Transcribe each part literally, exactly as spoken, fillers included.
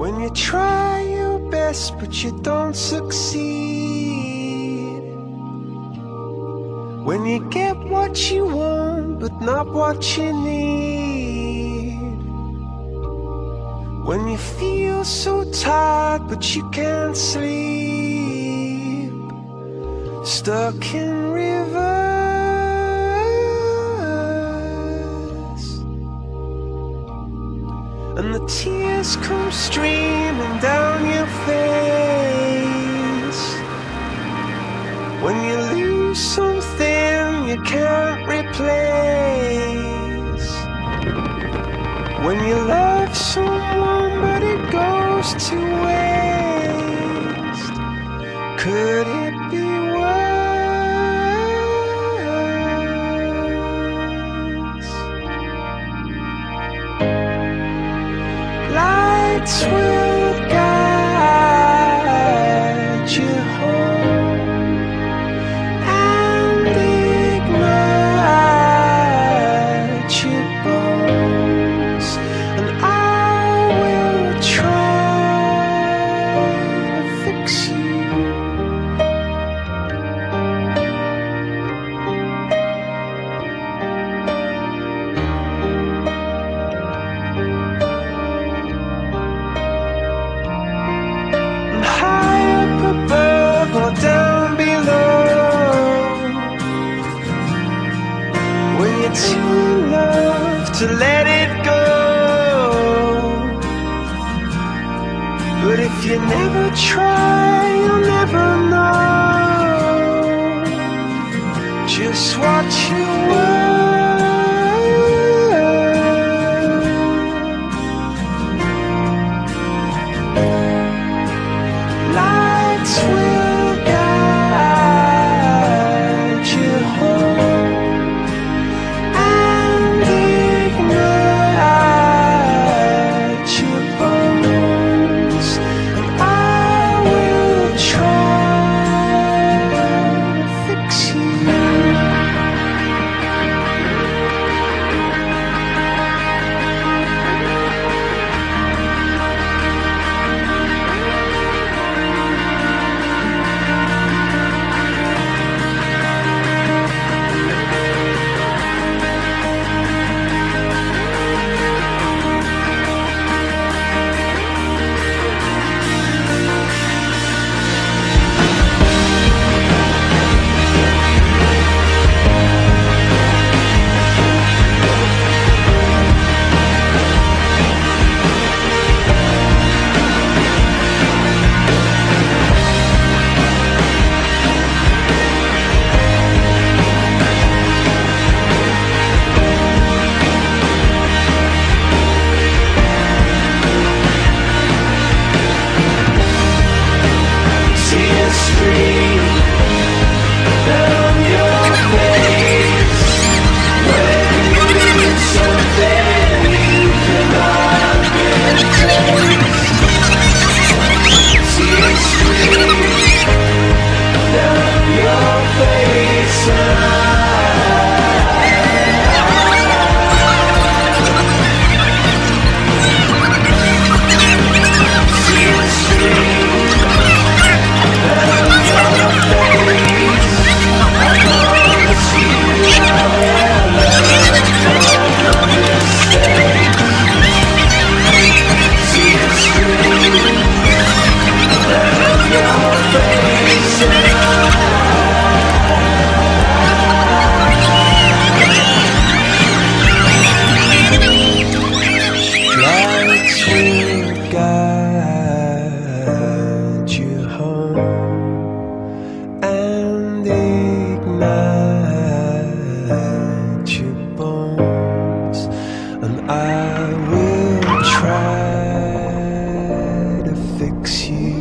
When you try your best but you don't succeed, when you get what you want but not what you need, when you feel so tired but you can't sleep, stuck in rivers, and the tears come streaming down your face, when you lose something you can't replace, when you love someone but it goes to waste. Could it be worse? Lights will guide you home and ignite your bones, and I will try to fix you. And high up above or down below, when you're too in love to let it go. But if you never try, you'll never know just what you were. Lights will guide you home and ignite your bones, and I will try to fix you. Tears stream down your face when you lose something you cannot replace. Tears stream down your face, and tears stream. Lights will guide you home and ignite your bones, and I will try to fix you.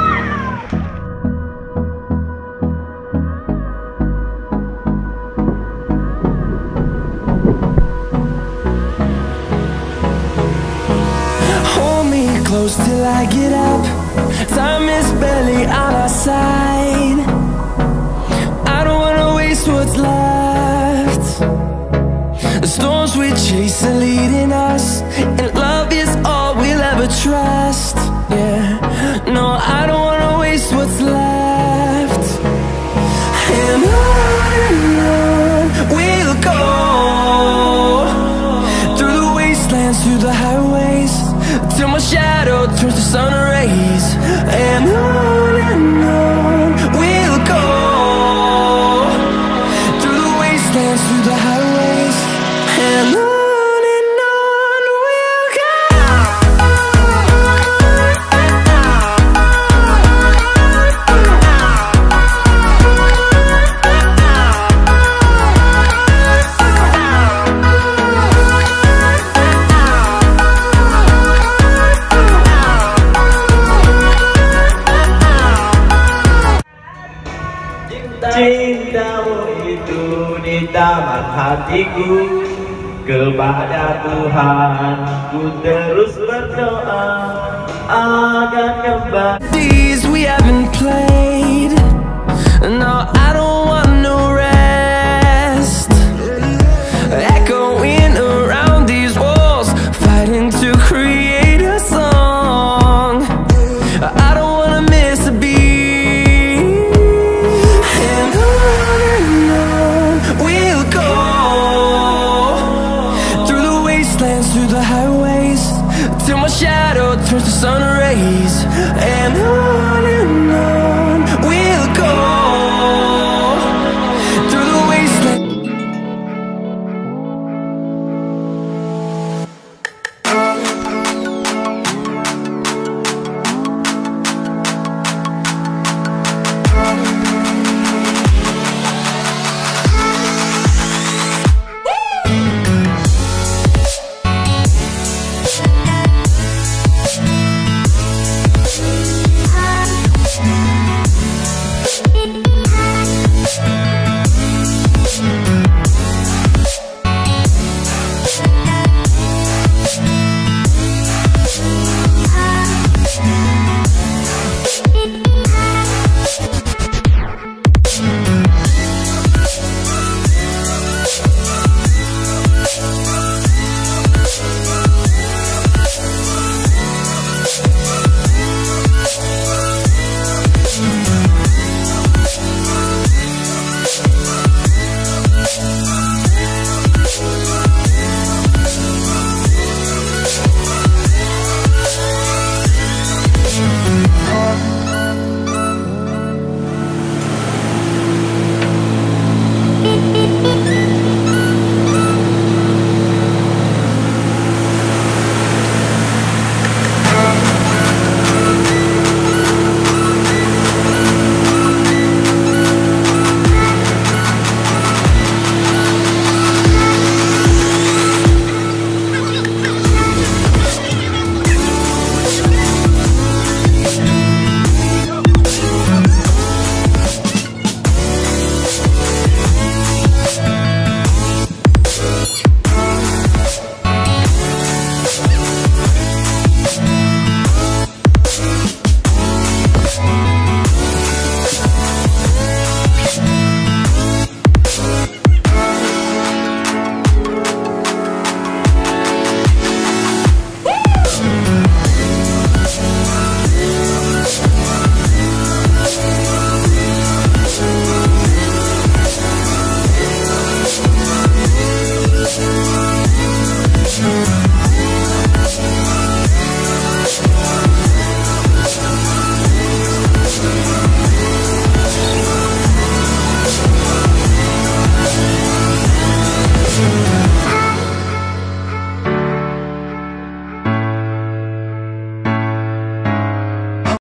Hold me close till I get up. Time is barely on our side. I don't wanna waste what's left. The storms we chase are leading us, and love is all we'll ever trust. wastelands, through the highways, till my shadow turns to sun rays. And on and on we'll go, through the wastelands, through the highways, and on. Cintamu itu di taman hatiku, kepada Tuhan ku terus berdoa agar kembali. These we haven't played, no, I don't want no rest. Echoing around these walls, fighting to create a song. I don't wanna miss a beat. Through the highways, till my shadow turns to sun rays, and on and on.